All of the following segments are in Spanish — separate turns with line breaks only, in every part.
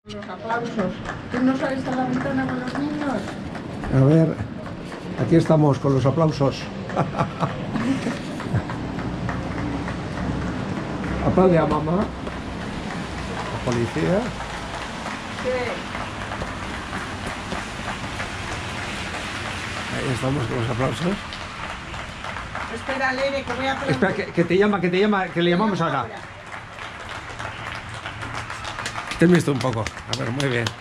Los aplausos. ¿Tú no sales a la ventana con los niños?
A ver, aquí estamos con los aplausos. Aplaude a mamá. La policía.
¿Qué?
Ahí estamos con los aplausos.
Espera, Lene, que voy a aplaudir.
Espera, que te llama, que le llamamos ahora. Tenme esto un poco. A ver, muy bien.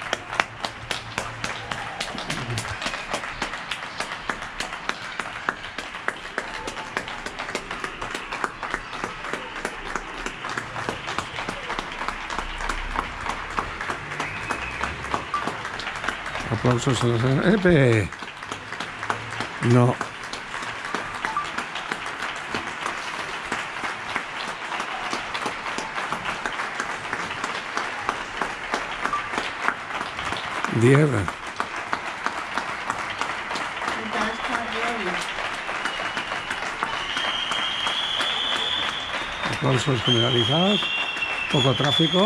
Aplausos a los... ¡Epe! No. Diez. Aplausos generalizados. Poco tráfico.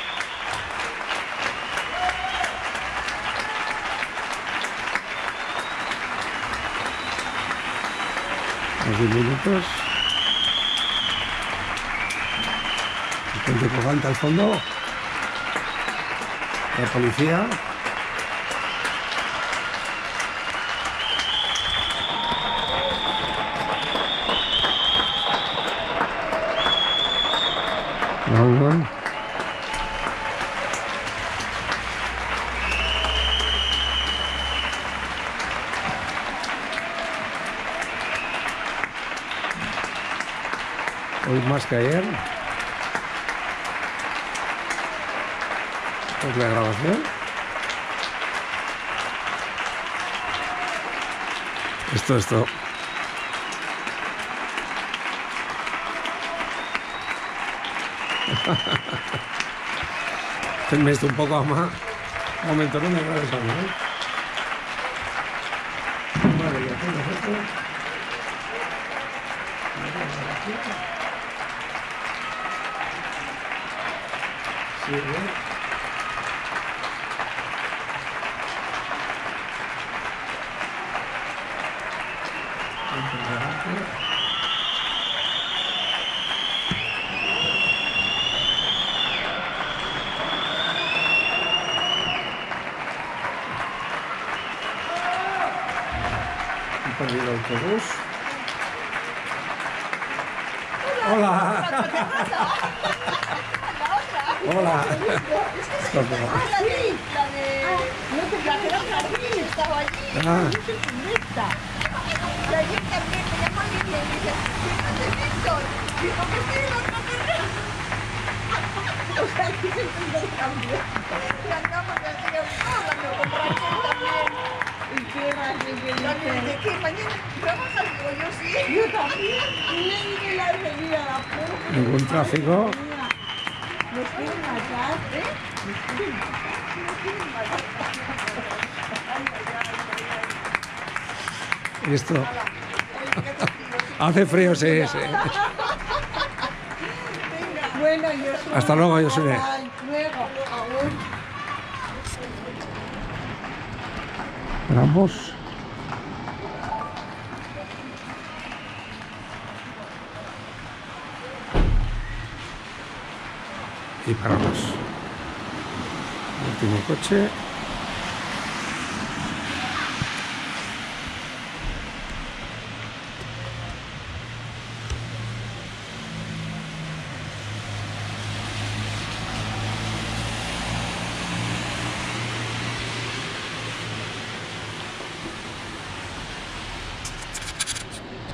Unos 10 minutos. El puente colgante al fondo. La policía. Vamos. Hoy más que ayer. Es la grabación. Esto. Tenme esto un poco más. Un momento, no me grabes a mí, ¿eh? Vale, ya tengo esto. Sí, ¿eh? He perdido el autobús. ¡Hola! ¡Hola!
La que era Jardín estaba allí.
Ah.
Y ayer también me llamó Lidia y me dice, ¿qué es Víctor? Digo, que estoy en otro terreno. O sea, que se empezó el cambio. Y andamos así, hablando con Raquel también. ¿Y qué Raquel? ¿De qué? ¿Mañana trabajas? Digo, yo sí. Yo también. Y la alegría, la puta.
Ningún tráfico.
Nos quieren matar, ¿eh? Nos quieren matar. Nos quieren matar.
Esto. Hace frío, sí.
Bueno, yo soy...
Hasta luego, Josune.
Luego,
Vamos. Y paramos. Último coche.